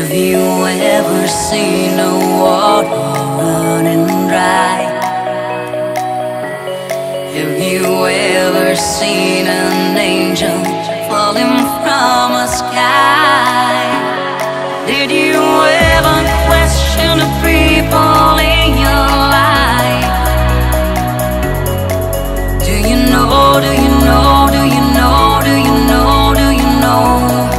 Have you ever seen a water running dry? Have you ever seen an angel falling from a sky? Did you ever question the people in your life? Do you know, do you know, do you know, do you know, do you know?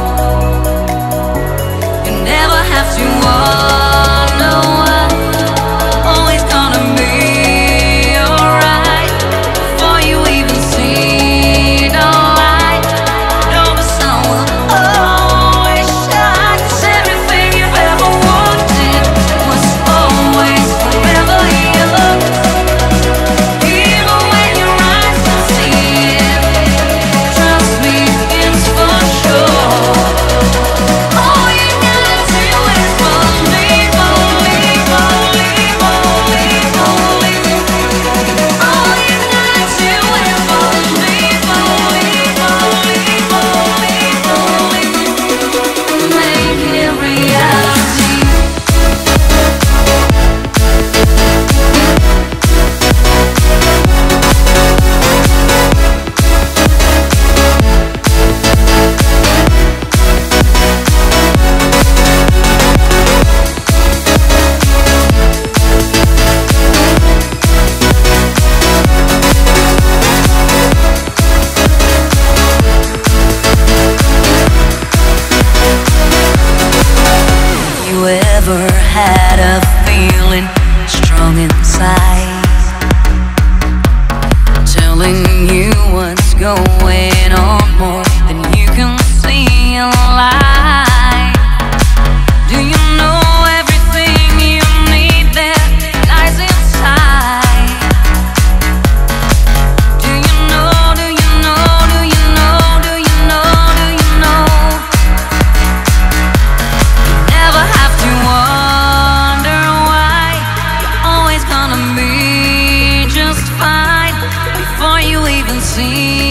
You never have to wonder why. Always gonna be alright before you even see the light. Know the sun will always shine. 'Cause everything you've ever wanted was always forever yours. Even when your eyes don't see it, trust me, it's for sure. All you gotta do is believe, believe, believe, believe, believe. All you gotta do is believe, believe, believe, believe, believe. Make it reality. You ever had a feeling strong inside, telling you what's going on more than you can see in life? Do you know everything you need there lies inside? Do you know, do you know, do you know, do you know, do you know? Never have to wonder why. You're always gonna be just fine before you even see